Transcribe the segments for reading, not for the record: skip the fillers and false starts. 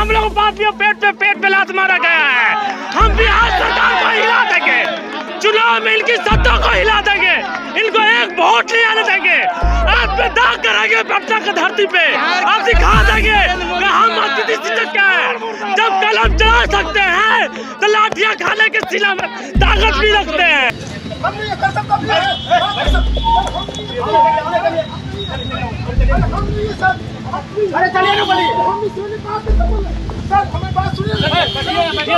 हम लोग पापियों पेट पे लात मारा गया है। हम बिहार सरकार को हिला देंगे, चुनाव में इनकी सत्ता को हिला देंगे, इनको एक वोट नहीं आने देंगे। आज पे दाग करेंगे पटना की धरती पे, आप दिखा देंगे कि हम अतिथि शिक्षक क्या है। जब कलम चला सकते हैं तो लाठियां खाने के सीना में ताकत भी रखते हैं। अरे चलिए ना बोलिए, सर हमें बात सुनिए।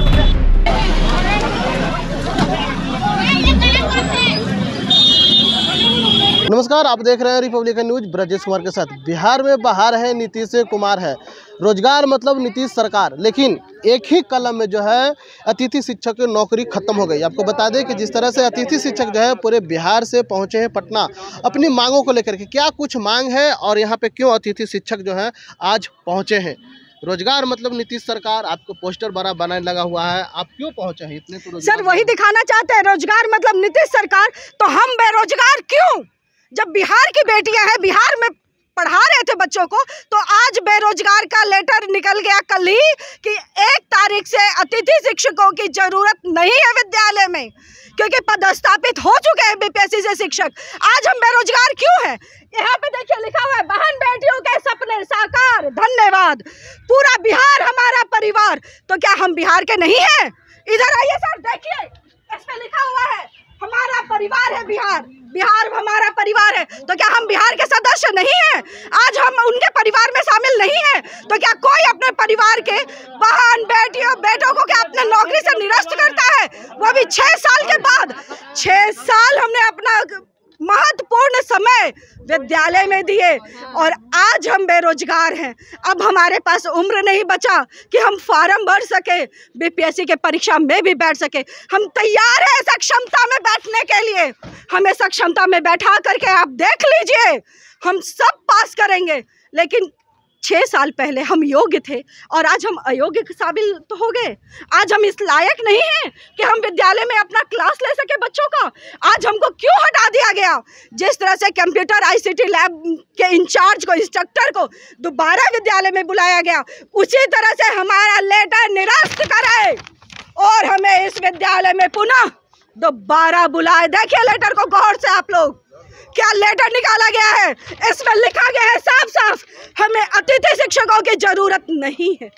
नमस्कार, आप देख रहे हैं रिपब्लिकन न्यूज। ब्रजेश कुमार के साथ। बिहार में बाहर है नीतीश कुमार है, रोजगार मतलब नीतीश सरकार, लेकिन एक ही कलम में जो है अतिथि शिक्षक की नौकरी खत्म हो गई। आपको बता दें कि जिस तरह से अतिथि शिक्षक जो है पूरे बिहार से पहुंचे हैं पटना अपनी मांगों को लेकर के, क्या कुछ मांग है और यहाँ पे क्यों अतिथि शिक्षक जो है आज पहुंचे हैं। रोजगार मतलब नीतीश सरकार, आपको पोस्टर बड़ा बनाने लगा हुआ है, आप क्यों पहुंचे हैं इतने? तो सर वही दिखाना चाहते हैं, रोजगार मतलब नीतीश सरकार, तो हम बेरोजगार क्यों? जब बिहार की बेटियां हैं, बिहार में पढ़ा रहे थे बच्चों को, तो आज बेरोजगार का लेटर निकल गया कल ही कि 1 तारीख से अतिथि शिक्षकों की जरूरत नहीं है विद्यालय में, क्योंकि पदस्थापित हो चुके हैं बीपीएससी से शिक्षक। आज हम बेरोजगार क्यों हैं? यहाँ पे देखिए लिखा हुआ है, बहन बेटियों के सपने साकार, धन्यवाद, पूरा बिहार हमारा परिवार। तो क्या हम बिहार के नहीं हैं? इधर आइए सर, देखिए इस पे लिखा हुआ है हमारा परिवार है बिहार, बिहार हमारा परिवार है। तो क्या हम बिहार के सदस्य नहीं हैं? आज हम उनके परिवार में शामिल नहीं हैं? तो क्या कोई अपने परिवार के बहन बेटियों बेटों को क्या अपने नौकरी से निरस्त करता है, वो भी 6 साल के बाद? 6 साल हमने अपना महत्वपूर्ण समय विद्यालय में दिए और आज हम बेरोजगार हैं। अब हमारे पास उम्र नहीं बचा कि हम फार्म भर सके, बीपीएससी के परीक्षा में भी बैठ सके। हम तैयार हैं सक्षमता में बैठने के लिए, हमें सक्षमता में बैठा करके आप देख लीजिए, हम सब पास करेंगे। लेकिन 6 साल पहले हम योग्य थे और आज हम अयोग्य साबित तो हो गए। आज हम इस लायक नहीं हैं कि हम विद्यालय में अपना क्लास ले सके बच्चों का। आज हमको क्यों हटा दिया गया? जिस तरह से कंप्यूटर आईसीटी लैब के इंचार्ज को, इंस्ट्रक्टर को दोबारा विद्यालय में बुलाया गया, उसी तरह से हमारा लेटर निरस्त कराए और हमें इस विद्यालय में पुनः दोबारा बुलाए। देखिए लेटर को गौर से आप लोग, क्या लेटर निकाला गया है। इसमें लिखा गया है साफ साफ, हमें अतिथि शिक्षकों की जरूरत नहीं है।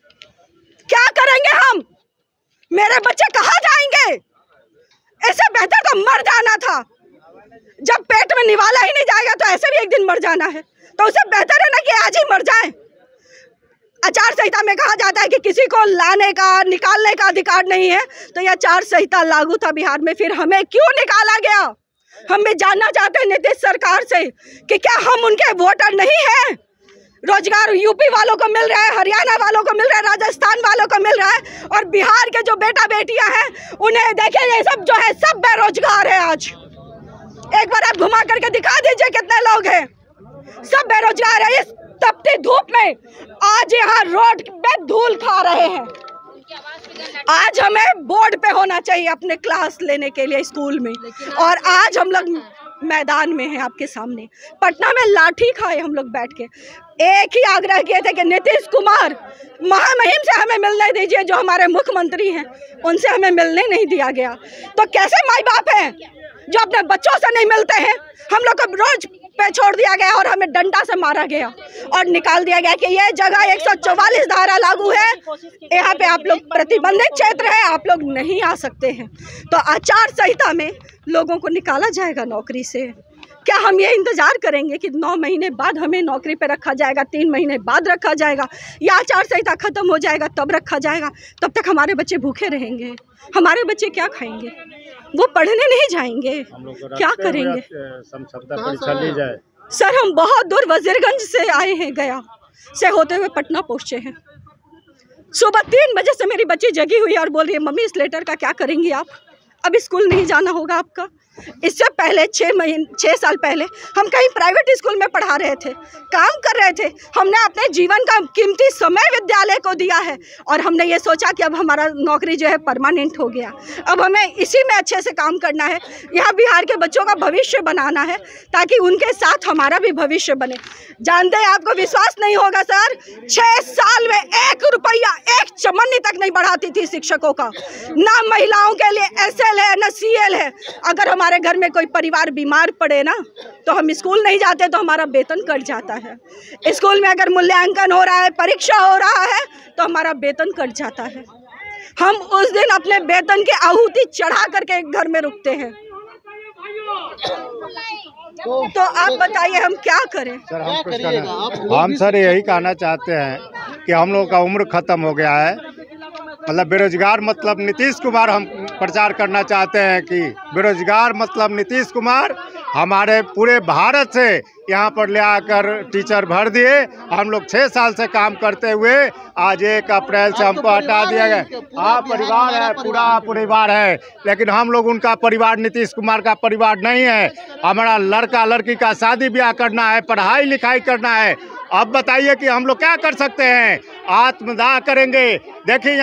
क्या करेंगे हम? मेरे बच्चे कहाँ जाएंगे? इससे बेहतर तो मर जाना था। जब पेट में निवाला ही नहीं जाएगा तो ऐसे भी एक दिन मर जाना है, तो उससे बेहतर है ना कि आज ही मर जाए। आचार संहिता में कहा जाता है कि किसी को लाने का निकालने का अधिकार नहीं है, तो यह आचार संहिता लागू था बिहार में, फिर हमें क्यों निकाला गया? हम भी जानना चाहते हैं नीतीश सरकार से कि क्या हम उनके वोटर नहीं हैं? रोजगार यूपी वालों को मिल रहा है, हरियाणा वालों को मिल रहा है, राजस्थान वालों को मिल रहा है, और बिहार के जो बेटा बेटियां हैं उन्हें देखिए, ये सब जो है सब बेरोजगार है। आज एक बार आप घुमा करके दिखा दीजिए कितने लोग हैं, सब बेरोजगार है। इस तपती धूप में आज यहाँ रोड पे धूल खा रहे हैं। आज हमें बोर्ड पे होना चाहिए अपने क्लास लेने के लिए स्कूल में, और आज हम लोग मैदान में हैं आपके सामने। पटना में लाठी खाए हम लोग बैठ के, एक ही आग्रह किए थे कि नीतीश कुमार महामहिम से हमें मिलने दीजिए, जो हमारे मुख्यमंत्री हैं उनसे हमें मिलने नहीं दिया गया। तो कैसे माई बाप हैं जो अपने बच्चों से नहीं मिलते हैं? हम लोग को रोज पे छोड़ दिया गया और हमें डंडा से मारा गया और निकाल दिया गया कि ये जगह 144 धारा लागू है, यहाँ पे आप लोग प्रतिबंधित क्षेत्र है, आप लोग नहीं आ सकते हैं। तो आचार संहिता में लोगों को निकाला जाएगा नौकरी से। क्या हम ये इंतजार करेंगे कि 9 महीने बाद हमें नौकरी पे रखा जाएगा, 3 महीने बाद रखा जाएगा, या आचार संहिता खत्म हो जाएगा तब रखा जाएगा? तब तक हमारे बच्चे भूखे रहेंगे, हमारे बच्चे क्या खाएंगे? वो पढ़ने नहीं जाएंगे, क्या करेंगे? सर हम बहुत दूर वजीरगंज से आए हैं, गया से होते हुए पटना पहुँचे हैं। सुबह 3 बजे से मेरी बच्ची जगी हुई है और बोल रही है मम्मी इस लेटर का क्या करेंगी आप? अब स्कूल नहीं जाना होगा आपका। इससे पहले 6 साल पहले हम कहीं प्राइवेट स्कूल में पढ़ा रहे थे, काम कर रहे थे। हमने अपने जीवन का कीमती समय विद्यालय को दिया है और हमने ये सोचा कि अब हमारा नौकरी जो है परमानेंट हो गया, अब हमें इसी में अच्छे से काम करना है। यहाँ बिहार के बच्चों का भविष्य बनाना है ताकि उनके साथ हमारा भी भविष्य बने। जानते हैं, आपको विश्वास नहीं होगा सर, 6 साल में 1 रुपया 1 चमन्नी तक नहीं बढ़ाती थी शिक्षकों का। ना महिलाओं के लिए SL है ना CL है। अगर हमारे घर में कोई परिवार बीमार पड़े ना तो हम स्कूल नहीं जाते तो हमारा वेतन कट जाता है। स्कूल में अगर मूल्यांकन हो रहा है, परीक्षा हो रहा है तो हमारा वेतन कट जाता है। हम उस दिन अपने वेतन की आहुति चढ़ा करके घर में रुकते हैं। तो आप बताइए हम क्या करें? सर हम सर यही कहना चाहते हैं कि हम लोग का उम्र खत्म हो गया है। मतलब बेरोजगार मतलब नीतीश कुमार हम प्रचार करना चाहते हैं कि बेरोजगार मतलब नीतीश कुमार हमारे पूरे भारत से यहाँ पर ले आकर टीचर भर दिए। हम लोग 6 साल से काम करते हुए आज 1 अप्रैल से हमको हटा दिया गया। हाँ, परिवार है, पूरा परिवार है, लेकिन हम लोग उनका परिवार नीतीश कुमार का परिवार नहीं है। हमारा लड़का लड़की का शादी ब्याह करना है, पढ़ाई लिखाई करना है। अब बताइए कि हम लोग क्या कर सकते हैं? आत्मदाह करेंगे। देखिए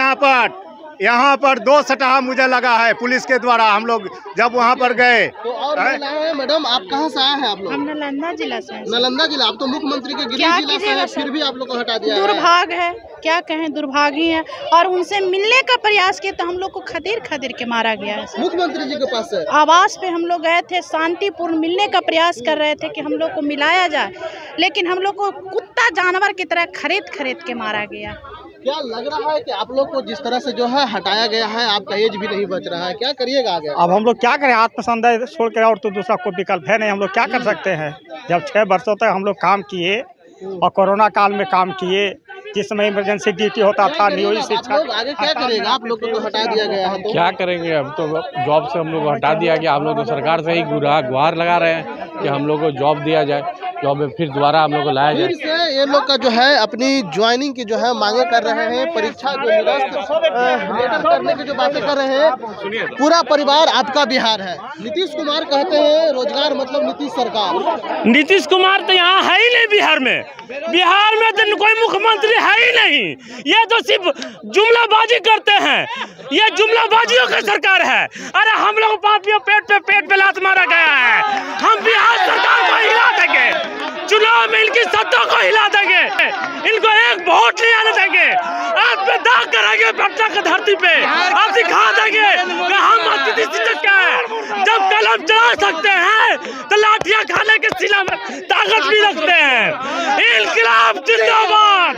यहाँ पर 2 सटाहा मुझे लगा है पुलिस के द्वारा। हम लोग जब वहाँ पर गए तो और मैडम आप कहाँ से आए हैं? आप लोग? हम नालंदा जिला से। नालंदा जिला? आप तो मुख्यमंत्री के गृह जिला से हैं, फिर भी आप लोग को हटा दिया। दुर्भाग्य है, क्या कहें, दुर्भाग्य है। और उनसे मिलने का प्रयास किया तो हम लोग को खदेड़ के मारा गया है। मुख्यमंत्री जी के पास से आवास पे हम लोग गए थे, शांतिपूर्ण मिलने का प्रयास कर रहे थे कि हम लोग को मिलाया जाए, लेकिन हम लोग को कुत्ता जानवर की तरह खरीद के मारा गया। क्या लग रहा है कि आप लोग को जिस तरह से जो है हटाया गया है, आपका एज भी नहीं बच रहा है, क्या करिएगा आगे? अब हम लोग क्या करें, आत्मसंदेह छोड़ कर और तो दूसरा कोई विकल्प है नहीं। हम लोग क्या कर सकते हैं? जब 6 वर्षों तक हम लोग काम किए और कोरोना काल में काम किए, जिस समय इमरजेंसी ड्यूटी होता था, नियोजित शिक्षा। आगे क्या करेगा? आप लोग को तो हटा दिया गया है, तो क्या करेंगे? अब तो जॉब से हम लोग हटा दिया गया। हम लोग तो सरकार से ही गुहार लगा रहे हैं कि हम लोग को जॉब दिया जाए, जॉब में फिर दोबारा हम लोग को लाया जाए। फिर से ये लोग का जो है अपनी ज्वाइनिंग की जो है मांगे कर रहे हैं, परीक्षा जो निरस्त लेटर करने की जो बातें कर रहे हैं। पूरा परिवार आपका बिहार है। नीतीश कुमार कहते हैं रोजगार मतलब नीतीश सरकार। नीतीश कुमार तो यहाँ है ही नहीं बिहार में। बिहार में तो कोई मुख्यमंत्री है ही नहीं। ये तो सिर्फ जुमलाबाजी करते हैं, ये जुमलाबाजियों की सरकार है। अरे हम लोग पापियों पेट पे लात मारा गया है। हम बिहार सरकार को हिला देंगे, चुनाव में इनकी सत्ता को हिला देंगे, इनको एक वोट नहीं आने देंगे। आप पे दाग करेंगे पटना की धरती पे, आप दिखा देंगे कि हम अतिथि शिक्षक क्या है। जब कलम चला सकते हैं तो लाठियां खाने के सिला में ताकत भी रखते हैं। इनकलाब जिंदाबाद,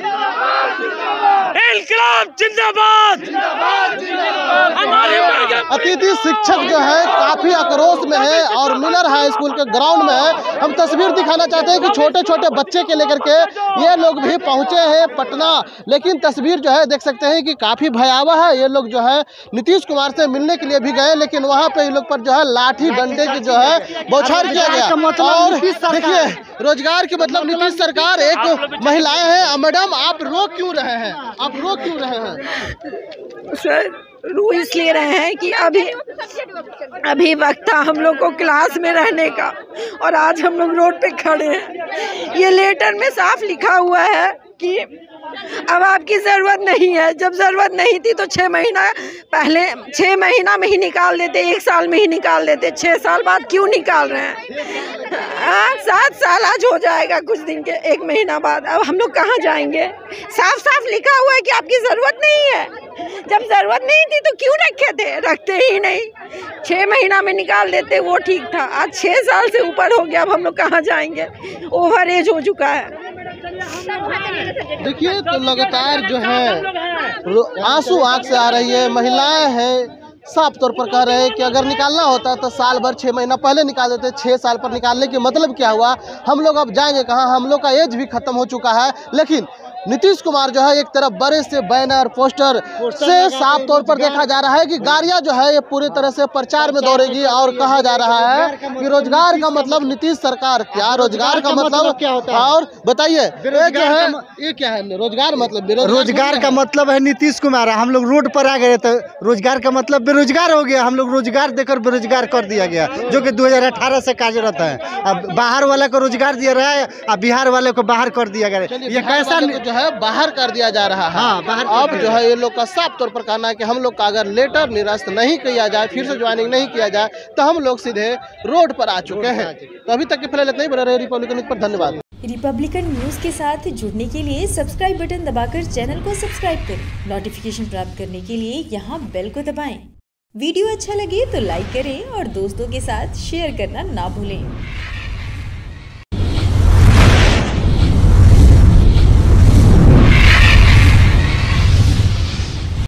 इनकलाब जिंदाबाद। हमारी अतिथि शिक्षक जो है काफी आक्रोश में है और मिलर हाई स्कूल के ग्राउंड में है। हम तस्वीर दिखाना चाहते हैं कि छोटे छोटे बच्चे के लेकर के ये लोग भी पहुंचे हैं पटना, लेकिन तस्वीर जो है देख सकते हैं कि काफी भयावह है। ये लोग जो है नीतीश कुमार से मिलने के लिए भी गए, लेकिन वहां पे ये लोग पर जो है लाठी डंडे की जो है बौछार किया गया। और देखिए, रोजगार की मतलब नीतीश सरकार। एक महिलाएं हैं। मैडम, आप रो क्यों रहे हैं? आप रो क्यों रहे हैं? सर, रो इसलिए रहे हैं कि अभी वक्त था हम लोग को क्लास में रहने का और आज हम लोग रोड पे खड़े हैं। ये लेटर में साफ लिखा हुआ है कि अब आपकी ज़रूरत नहीं है। जब ज़रूरत नहीं थी तो 6 महीना पहले 6 महीना में ही निकाल देते, 1 साल में ही निकाल देते। 6 साल बाद क्यों निकाल रहे हैं? 7 साल आज हो जाएगा कुछ दिन के, 1 महीना बाद। अब हम लोग कहाँ जाएंगे? साफ साफ लिखा हुआ है कि आपकी ज़रूरत नहीं है। जब ज़रूरत नहीं थी तो क्यों रखे थे? रखते ही नहीं। 6 महीना में निकाल देते, वो ठीक था। आज 6 साल से ऊपर हो गया, अब हम लोग कहाँ जाएंगे? ओवर एज हो चुका है। देखिए, तो लगातार जो है आंसू आंख से आ रही है। महिलाएं हैं, साफ तौर पर कह रहे हैं कि अगर निकालना होता तो साल भर 6 महीना पहले निकाल देते। 6 साल पर निकालने के मतलब क्या हुआ? हम लोग अब जाएंगे कहाँ? हम लोग का एज भी खत्म हो चुका है। लेकिन नीतीश कुमार जो है एक तरफ बड़े से बैनर पोस्टर से साफ तौर पर देखा जा रहा है कि गाड़ियां जो है ये पूरी तरह से प्रचार में दौड़ेगी और कहा जा रहा है कि रोजगार का मतलब नीतीश सरकार, क्या रोजगार का मतलब क्या होता है और बताइए ये जो है ये क्या है रोजगार मतलब? रोजगार का मतलब है नीतीश कुमार। हम लोग रोड पर आ गए तो रोजगार का मतलब बेरोजगार हो गया। हम लोग रोजगार देकर बेरोजगार कर दिया गया, जो कि 2018 से कार्यरत है। अब बाहर वाले को रोजगार दिया रहा है, अब बिहार वाले को बाहर कर दिया गया। ये कैसा जो है बाहर कर दिया जा रहा है। हाँ, बाहर अब जो है ये लोग का साफ तौर पर कहना है कि हम लोग का अगर लेटर निरस्त नहीं किया जाए, फिर से ज्वाइनिंग नहीं किया जाए तो हम लोग सीधे रोड पर आ चुके हैं। तो अभी तक के फिलहाल इतना ही। बना रहे रिपब्लिकन न्यूज़ पर। धन्यवाद। रिपब्लिकन न्यूज़ के साथ जुड़ने के लिए सब्सक्राइब बटन दबाकर चैनल को सब्सक्राइब करें। नोटिफिकेशन प्राप्त करने के लिए यहाँ बेल को दबाएं। वीडियो अच्छा लगे तो लाइक करें और दोस्तों के साथ शेयर करना ना भूलें।